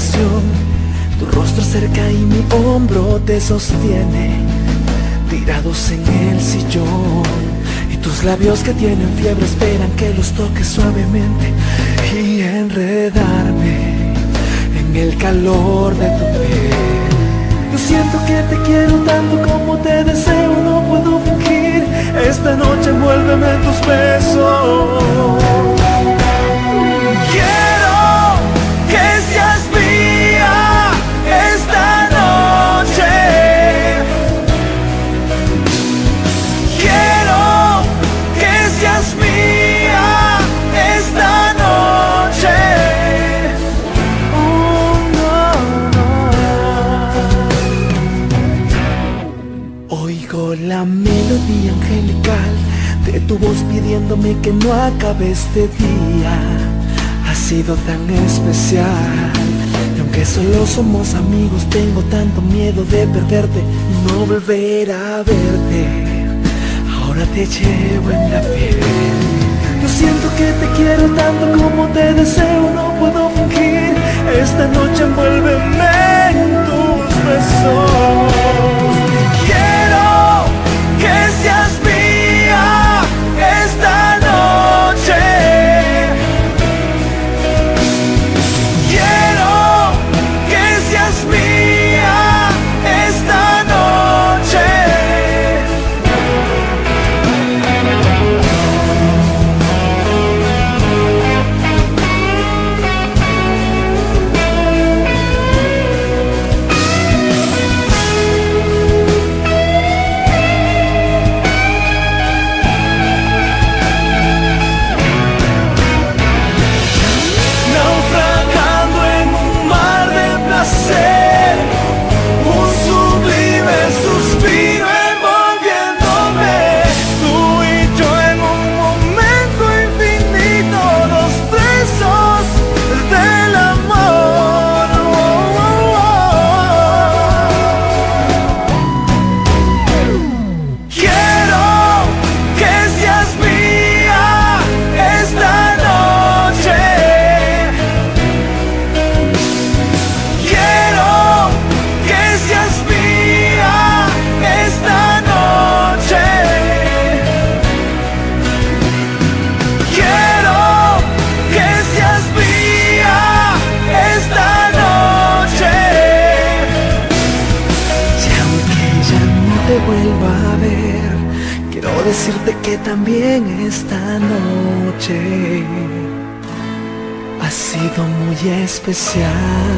habitación. Tu rostro cerca y mi hombro te sostiene, tirados en el sillón. Y tus labios que tienen fiebre esperan que los toques suavemente y enredarme en el calor de tu piel. Yo siento que te quiero tanto como te deseo, no puedo fingir. Esta noche envuélveme en tus besos. Quiero que seas mía esta noche. Quiero que seas mía esta noche. Oh, no, no. Oigo la melodía angelical de tu voz pidiéndome que no acabe este día. Ha sido tan especial, y aunque solo somos amigos, tengo tanto miedo de perderte y no volver a verte. Ahora te llevo en la piel. Yo siento que te quiero tanto como te deseo, no puedo fingir. Esta noche envuélveme en tus besos. Quiero que seas mía esta noche. Quiero que seas mía esta noche. Un sublime suspiro envolviéndome, tú y yo en un momento infinito, los presos del amor. Quiero que seas mía esta noche. Quiero que seas mía esta noche. Quiero que seas mía esta noche. Y aunque ya no te vuelva a ver, quiero decirte que también esta noche ha sido muy especial.